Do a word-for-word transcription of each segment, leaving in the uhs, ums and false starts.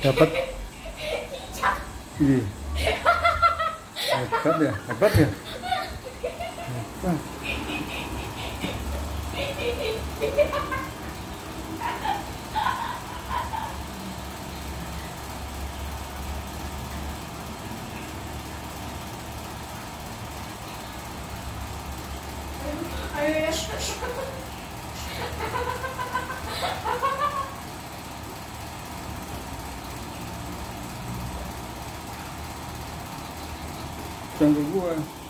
Dapat. Ih. Hebat ya, hebat ya. Hebat. Ayo ya. Jangan ke gua.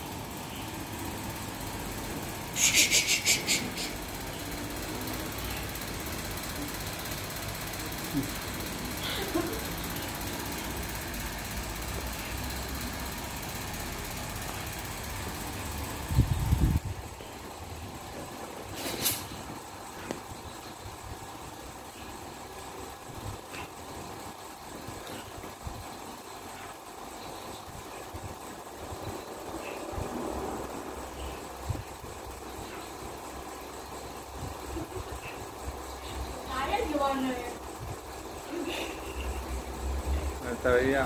Gimana ya? Nggak tahu ya.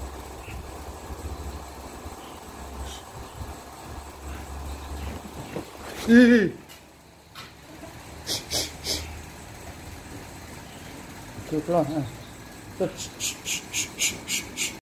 Ih. Tuh, pelan. Tuh.